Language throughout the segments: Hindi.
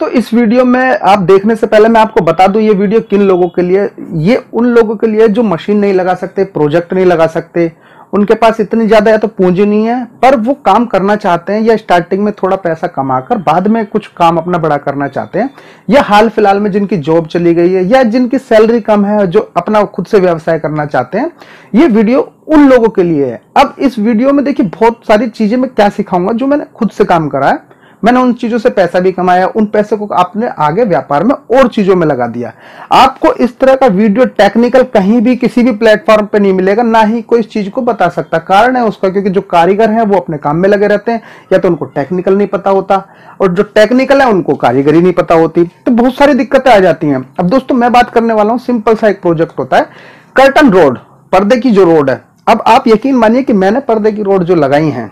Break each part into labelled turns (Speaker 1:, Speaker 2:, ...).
Speaker 1: दोस्तों इस वीडियो में आप देखने से पहले मैं आपको बता दूं ये वीडियो किन लोगों के लिए। ये उन लोगों के लिए जो मशीन नहीं लगा सकते, प्रोजेक्ट नहीं लगा सकते, उनके पास इतनी ज्यादा या तो पूंजी नहीं है पर वो काम करना चाहते हैं, या स्टार्टिंग में थोड़ा पैसा कमाकर बाद में कुछ काम अपना बड़ा करना चाहते हैं, या हाल फिलहाल में जिनकी जॉब चली गई है या जिनकी सैलरी कम है जो अपना खुद से व्यवसाय करना चाहते हैं। ये वीडियो उन लोगों के लिए है। अब इस वीडियो में देखिए बहुत सारी चीजें मैं क्या सिखाऊंगा जो मैंने खुद से काम करा है, मैंने उन चीजों से पैसा भी कमाया, उन पैसे को आपने आगे व्यापार में और चीजों में लगा दिया। आपको इस तरह का वीडियो टेक्निकल कहीं भी किसी भी प्लेटफॉर्म पे नहीं मिलेगा, ना ही कोई इस चीज को बता सकता। कारण है उसका क्योंकि जो कारीगर हैं वो अपने काम में लगे रहते हैं, या तो उनको टेक्निकल नहीं पता होता, और जो टेक्निकल है उनको कारीगरी नहीं पता होती, तो बहुत सारी दिक्कतें आ जाती हैं। अब दोस्तों मैं बात करने वाला हूं, सिंपल सा एक प्रोजेक्ट होता है कर्टन रोड, पर्दे की जो रोड है। अब आप यकीन मानिए कि मैंने पर्दे की रोड जो लगाई है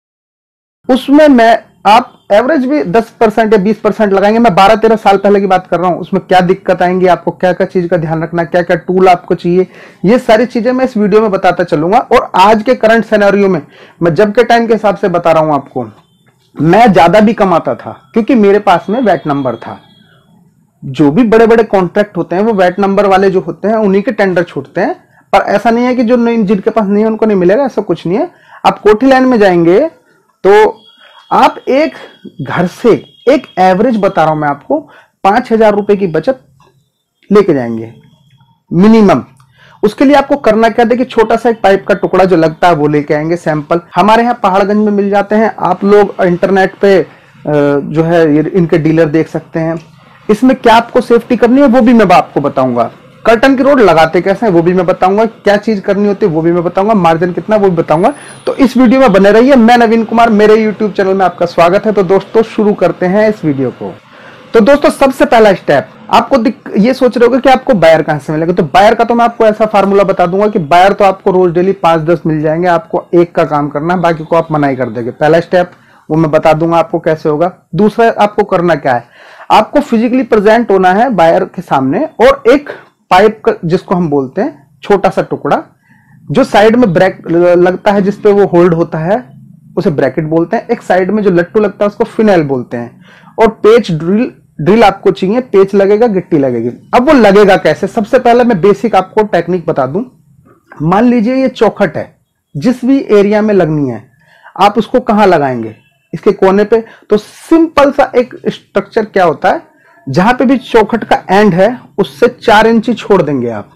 Speaker 1: उसमें मैं आप एवरेज भी 10% या 20% लगाएंगे। मैं 12-13 साल पहले की बात कर रहा हूं। उसमें क्या दिक्कत आएंगी, आपको क्या क्या चीज का ध्यान रखना, क्या क्या टूल आपको चाहिए, ये सारी चीजें मैं इस वीडियो में बताता चलूंगा। और आज के करंट सिनेरियो में मैं जब के टाइम के हिसाब से बता रहा हूं आपको, मैं ज्यादा भी कमाता था क्योंकि मेरे पास में वैट नंबर था। जो भी बड़े बड़े कॉन्ट्रैक्ट होते हैं वो वैट नंबर वाले जो होते हैं उन्हीं के टेंडर छूटते हैं, पर ऐसा नहीं है कि जो जिनके पास नहीं है उनको नहीं मिलेगा, ऐसा कुछ नहीं है। आप कोठी लाइन में जाएंगे तो आप एक घर से एक एवरेज बता रहा हूं मैं आपको 5,000 रुपए की बचत लेके जाएंगे मिनिमम। उसके लिए आपको करना क्या, देखिए छोटा सा एक पाइप का टुकड़ा जो लगता है वो लेके आएंगे। सैंपल हमारे यहाँ पहाड़गंज में मिल जाते हैं, आप लोग इंटरनेट पे जो है इनके डीलर देख सकते हैं। इसमें क्या आपको सेफ्टी करनी है वो भी मैं आपको बताऊंगा। कर्टन की रोड लगाते कैसे हैं वो भी मैं बताऊंगा, क्या चीज करनी होती है वो भी मैं बताऊंगा, मार्जिन कितना वो भी बताऊंगा। तो इस वीडियो में बने रहिए। मैं नवीन कुमार, मेरे यूट्यूब चैनल में आपका स्वागत है। तो दोस्तों शुरू करते हैं इस वीडियो को। तो दोस्तों सबसे पहला स्टेप, आपको ये सोच रहे होगे कि आपको बायर कहां से मिलेगा। तो बायर का तो मैं आपको ऐसा फार्मूला बता दूंगा कि बायर तो आपको रोज डेली 5-10 मिल जाएंगे, आपको एक का काम करना है, बाकी को आप मना ही कर देंगे। पहला स्टेप वो मैं बता दूंगा आपको कैसे होगा। दूसरा आपको करना क्या है, आपको फिजिकली प्रेजेंट होना है बायर के सामने, और एक पाइप का जिसको हम बोलते हैं छोटा सा टुकड़ा जो साइड में ब्रैक लगता है जिसपे वो होल्ड होता है उसे ब्रैकेट बोलते हैं। एक साइड में जो लट्टू लगता है उसको फिनाइल बोलते हैं। और पेच ड्रिल आपको चाहिए, पेच लगेगा, गिट्टी लगेगी। अब वो लगेगा कैसे, सबसे पहले मैं बेसिक आपको टेक्निक बता दूं। मान लीजिए ये चौखट है, जिस भी एरिया में लगनी है आप उसको कहां लगाएंगे, इसके कोने पे। तो सिंपल सा एक स्ट्रक्चर क्या होता है, जहां पे भी चौखट का एंड है उससे 4 इंची छोड़ देंगे आप।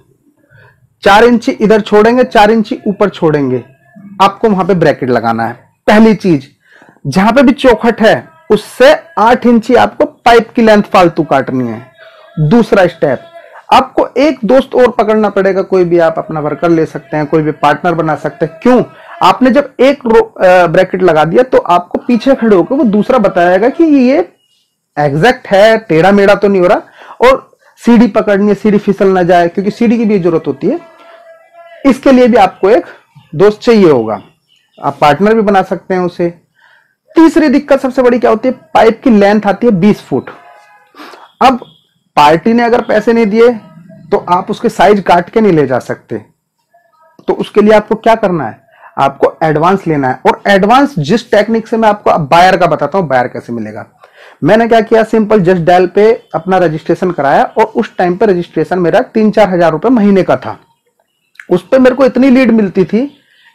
Speaker 1: 4 इंची इधर छोड़ेंगे, 4 इंची ऊपर छोड़ेंगे, आपको वहां पे ब्रैकेट लगाना है। पहली चीज, जहां पे भी चौखट है उससे 8 इंची आपको पाइप की लेंथ फालतू काटनी है। दूसरा स्टेप, आपको एक दोस्त और पकड़ना पड़ेगा, कोई भी आप अपना वर्कर ले सकते हैं, कोई भी पार्टनर बना सकते हैं। क्यों, आपने जब एक ब्रैकेट लगा दिया तो आपको पीछे खड़े होकर वो दूसरा बताएगा कि ये एग्जैक्ट है, टेढ़ा मेढ़ा तो नहीं हो रहा, और सीढ़ी पकड़नी है, सीढ़ी फिसल ना जाए, क्योंकि सीढ़ी की भी जरूरत होती है। इसके लिए भी आपको एक दोस्त चाहिए होगा, आप पार्टनर भी बना सकते हैं उसे। तीसरी दिक्कत सबसे बड़ी क्या होती है, पाइप की लेंथ आती है 20 फुट। अब पार्टी ने अगर पैसे नहीं दिए तो आप उसके साइज काट के नहीं ले जा सकते। तो उसके लिए आपको क्या करना है, आपको एडवांस लेना है। और एडवांस जिस टेक्निक से मैं आपको बायर का बताता हूं, बायर कैसे मिलेगा। मैंने क्या किया, सिंपल जस्ट डायल पे अपना रजिस्ट्रेशन कराया, और उस टाइम पे रजिस्ट्रेशन मेरा 3-4 हजार रुपए महीने का था। उस पे मेरे को इतनी लीड मिलती थी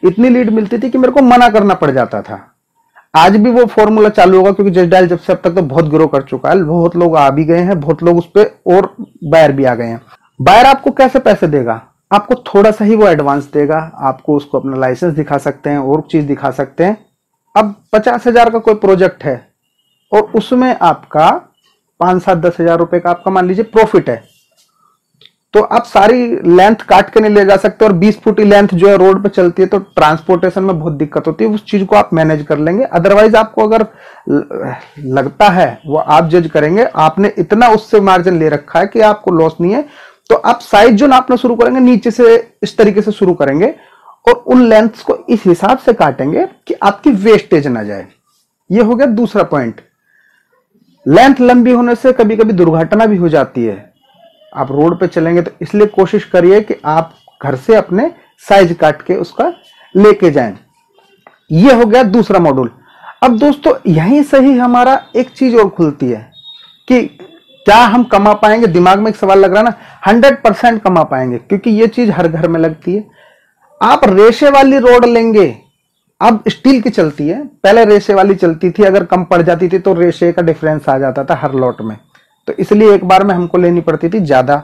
Speaker 1: कि मेरे को मना करना पड़ जाता था। आज भी वो फॉर्मूला चालू होगा, क्योंकि जस्ट डायल जब से अब तक तो बहुत ग्रो कर चुका है, बहुत लोग आ भी गए हैं, बहुत लोग उस पे और बायर भी आ गए हैं। बायर आपको कैसे पैसे देगा, आपको थोड़ा सा ही वो एडवांस देगा, आपको उसको अपना लाइसेंस दिखा सकते हैं और चीज दिखा सकते हैं। अब 50,000 का कोई प्रोजेक्ट है और उसमें आपका 5-7-10 हजार रुपए का आपका मान लीजिए प्रॉफिट है, तो आप सारी लेंथ काट के नहीं ले जा सकते। और 20 फुट की लेंथ जो है रोड पे चलती है तो ट्रांसपोर्टेशन में बहुत दिक्कत होती है, उस चीज को आप मैनेज कर लेंगे। अदरवाइज आपको अगर लगता है वो आप जज करेंगे, आपने इतना उससे मार्जिन ले रखा है कि आपको लॉस नहीं है, तो आप साइज जो नापना शुरू करेंगे नीचे से इस तरीके से शुरू करेंगे, और उन लेंथ्स को इस हिसाब से काटेंगे कि आपकी वेस्टेज ना जाए। ये हो गया दूसरा पॉइंट। लेंथ लंबी होने से कभी कभी दुर्घटना भी हो जाती है, आप रोड पे चलेंगे तो इसलिए कोशिश करिए कि आप घर से अपने साइज काट के उसका लेके जाएं। ये हो गया दूसरा मॉड्यूल। अब दोस्तों यहीं से ही हमारा एक चीज और खुलती है कि क्या हम कमा पाएंगे, दिमाग में एक सवाल लग रहा है ना, 100% कमा पाएंगे, क्योंकि ये चीज हर घर में लगती है। आप रेशे वाली रोड लेंगे, अब स्टील की चलती है, पहले रेशे वाली चलती थी, अगर कम पड़ जाती थी तो रेशे का डिफरेंस आ जाता था हर लॉट में, तो इसलिए एक बार में हमको लेनी पड़ती थी ज्यादा।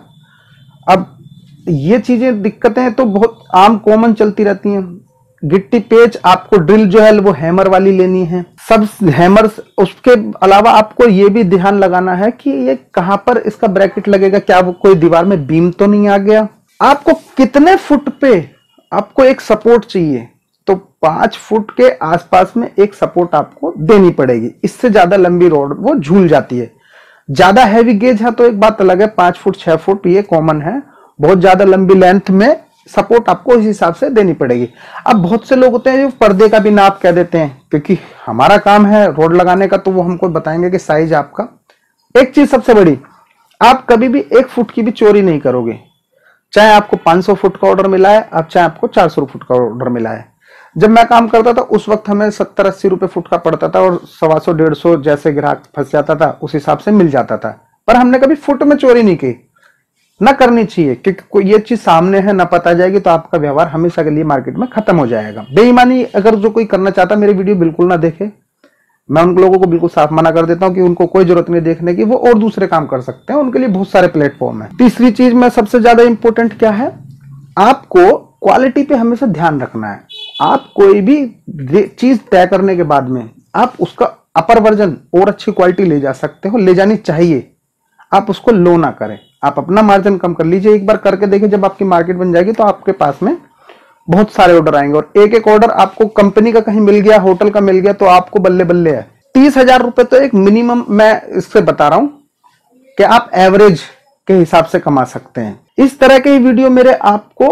Speaker 1: अब ये चीजें दिक्कतें तो बहुत आम कॉमन चलती रहती हैं। गिट्टी पेच, आपको ड्रिल जो है वो हैमर वाली लेनी है, सब हैमर। उसके अलावा आपको ये भी ध्यान लगाना है कि ये कहां पर इसका ब्रैकेट लगेगा, क्या वो कोई दीवार में बीम तो नहीं आ गया। आपको कितने फुट पे आपको एक सपोर्ट चाहिए, तो 5 फुट के आसपास में एक सपोर्ट आपको देनी पड़ेगी। इससे ज्यादा लंबी रोड वो झूल जाती है। ज्यादा हैवी गेज है तो एक बात अलग है, 5 फुट 6 फुट ये कॉमन है। बहुत ज्यादा लंबी लेंथ में सपोर्ट आपको इस हिसाब से देनी पड़ेगी। अब बहुत से लोग होते हैं जो पर्दे का भी नाप कह देते हैं, क्योंकि हमारा काम है रोड लगाने का, तो वो हमको बताएंगे कि साइज आपका। एक चीज सबसे बड़ी, आप कभी भी 1 फुट की भी चोरी नहीं करोगे, चाहे आपको 500 फुट का ऑर्डर मिला है, अब चाहे आपको 400 फुट का ऑर्डर मिला है। जब मैं काम करता था उस वक्त हमें 70-80 रुपए फुट का पड़ता था, और 125-150 जैसे ग्राहक फंस जाता था उस हिसाब से मिल जाता था। पर हमने कभी फुट में चोरी नहीं की, ना करनी चाहिए, क्योंकि कोई ये चीज सामने है ना पता जाएगी तो आपका व्यवहार हमेशा के लिए मार्केट में खत्म हो जाएगा। बेईमानी अगर जो कोई करना चाहता है मेरी वीडियो बिल्कुल ना देखे, मैं उन लोगों को बिल्कुल साफ मना कर देता हूं कि उनको कोई जरूरत नहीं देखने की, वो और दूसरे काम कर सकते हैं, उनके लिए बहुत सारे प्लेटफॉर्म है। तीसरी चीज में सबसे ज्यादा इंपॉर्टेंट क्या है, आपको क्वालिटी पे हमेशा ध्यान रखना है। आप कोई भी चीज तय करने के बाद में आप उसका अपर वर्जन और अच्छी क्वालिटी ले जा सकते हो, ले जानी चाहिए। आप उसको लो ना करें, आप अपना मार्जिन कम कर लीजिए, एक बार करके देखिए। जब आपकी मार्केट बन जाएगी तो आपके पास में बहुत सारे ऑर्डर आएंगे, और एक एक ऑर्डर आपको कंपनी का कहीं मिल गया, होटल का मिल गया, तो आपको बल्ले बल्ले है। 30,000 रुपए तो एक मिनिमम, मैं इससे बता रहा हूं कि आप एवरेज के हिसाब से कमा सकते हैं। इस तरह के वीडियो मेरे आपको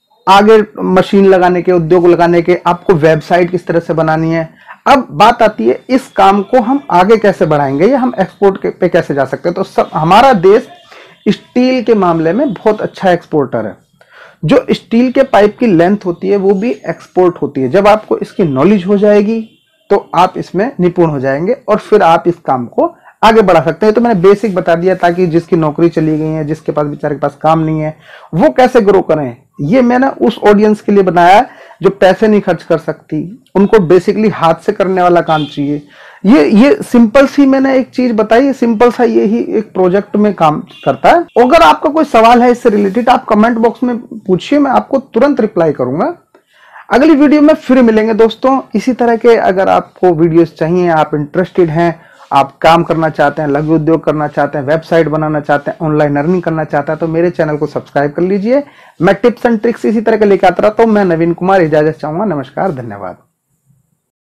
Speaker 1: आगे मशीन लगाने के, उद्योग लगाने के, आपको वेबसाइट किस तरह से बनानी है। अब बात आती है इस काम को हम आगे कैसे बढ़ाएंगे, या हम एक्सपोर्ट पे कैसे जा सकते हैं। तो सब, हमारा देश स्टील के मामले में बहुत अच्छा एक्सपोर्टर है। जो स्टील के पाइप की लेंथ होती है वो भी एक्सपोर्ट होती है। जब आपको इसकी नॉलेज हो जाएगी तो आप इसमें निपुण हो जाएंगे, और फिर आप इस काम को आगे बढ़ा सकते हैं। तो मैंने बेसिक बता दिया, ताकि जिसकी नौकरी चली गई है, जिसके पास बेचारे के पास काम नहीं है, वो कैसे ग्रो करें। ये मैंने उस ऑडियंस के लिए बनाया जो पैसे नहीं खर्च कर सकती, उनको बेसिकली हाथ से करने वाला काम चाहिए। ये सिंपल सी मैंने एक चीज बताई, सिंपल सा ये ही एक प्रोजेक्ट में काम करता है। अगर आपका कोई सवाल है इससे रिलेटेड, आप कमेंट बॉक्स में पूछिए, मैं आपको तुरंत रिप्लाई करूंगा। अगली वीडियो में फिर मिलेंगे दोस्तों। इसी तरह के अगर आपको वीडियोस चाहिए, आप इंटरेस्टेड हैं, आप काम करना चाहते हैं, लघु उद्योग करना चाहते हैं, वेबसाइट बनाना चाहते हैं, ऑनलाइन अर्निंग करना चाहते हैं, तो मेरे चैनल को सब्सक्राइब कर लीजिए। मैं टिप्स एंड ट्रिक्स इसी तरह के लेकर आता रहता हूं। मैं नवीन कुमार इजाजत चाहूंगा। नमस्कार, धन्यवाद।